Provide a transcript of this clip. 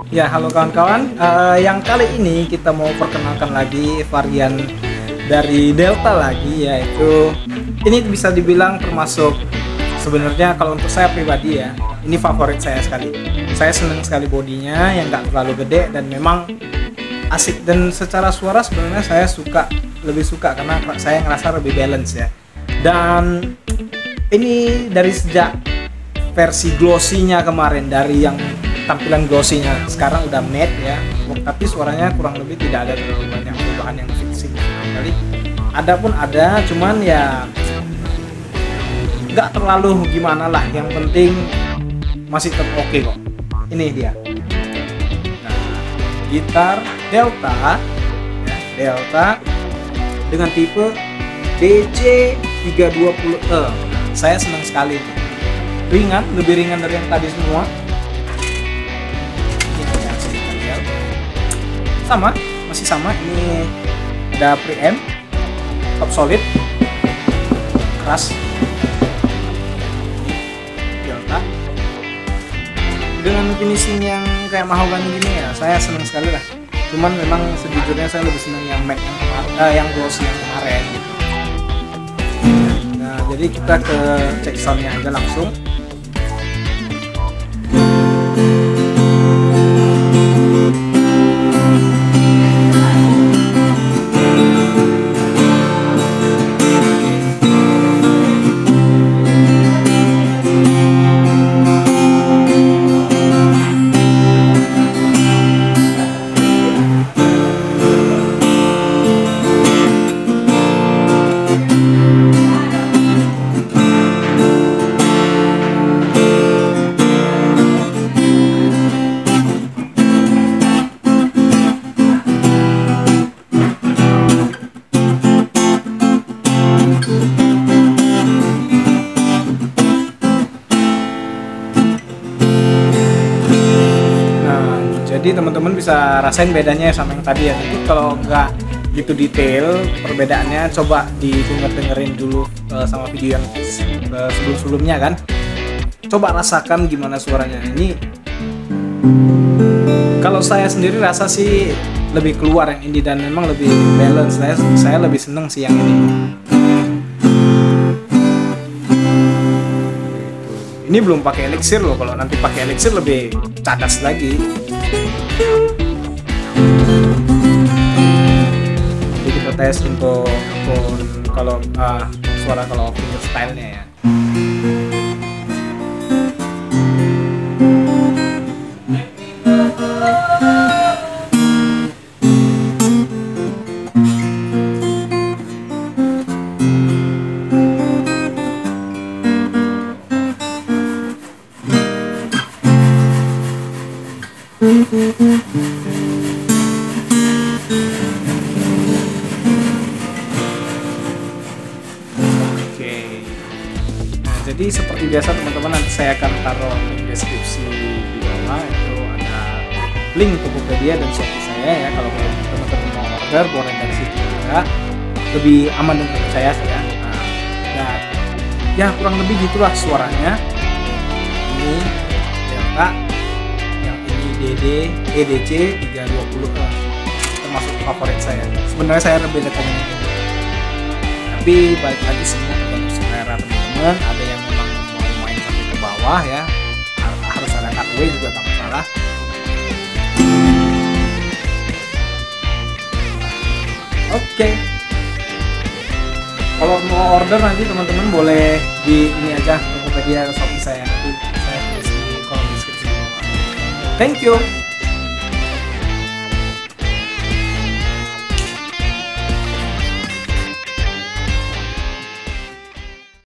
Ya, halo kawan-kawan. Yang kali ini kita mau perkenalkan lagi varian dari Delta lagi, yaitu ini bisa dibilang termasuk sebenarnya kalau untuk saya pribadi ya, ini favorit saya sekali. Saya senang sekali bodinya yang nggak terlalu gede dan memang asik, dan secara suara sebenarnya saya lebih suka karena saya ngerasa lebih balance ya. Dan ini dari sejak versi glossy-nya kemarin, dari yang tampilan glossy-nya sekarang udah matte ya, tapi suaranya kurang lebih tidak ada terlalu banyak perubahan yang signifikan kali. Ada pun ada, cuman ya nggak terlalu gimana lah, yang penting masih tetap oke kok. Ini dia, nah, gitar Delta ya, Delta dengan tipe DC320E. Saya senang sekali, ringan, lebih ringan dari yang tadi semua. Masih sama, ini ada preamp, top solid, keras, Delta dengan finishing yang kayak mahogany gini ya, saya senang sekali lah. Cuman memang sejujurnya saya lebih senang yang matte yang glossy yang kemarin gitu. Nah, jadi kita ke cek soundnya aja langsung. Jadi teman-teman bisa rasain bedanya sama yang tadi ya. Jadi kalau nggak gitu detail perbedaannya, coba dengerin dulu sama video yang sebelum-sebelumnya kan. Coba rasakan gimana suaranya. Ini kalau saya sendiri rasa sih lebih keluar yang ini dan memang lebih balance. Saya lebih seneng sih yang ini. Ini belum pakai elixir loh. Kalau nanti pakai elixir lebih cadas lagi. Jadi kita tes untuk kalau suara kalau fingerstyle-nya ya. Jadi seperti biasa teman-teman, nanti saya akan taruh link deskripsi di bawah, itu ada link Tokopedia dan Shopee saya ya. Kalau teman-teman mau order boleh dari situ juga, lebih aman dan percaya saya. Nah, ya kurang lebih gitulah suaranya. Ini Delta, yang ini EDC 320E, termasuk favorit saya. Sebenarnya saya lebih rekomendasi ini, tapi balik lagi semua tergantung selera teman-teman. Ada yang memang mau main sampai ke bawah ya, harus ada cutaway juga tak masalah. Oke. Kalau mau order nanti teman-teman boleh di ini aja, Tokopedia atau Shopee saya, nanti saya tulis di kolom deskripsi. Thank you.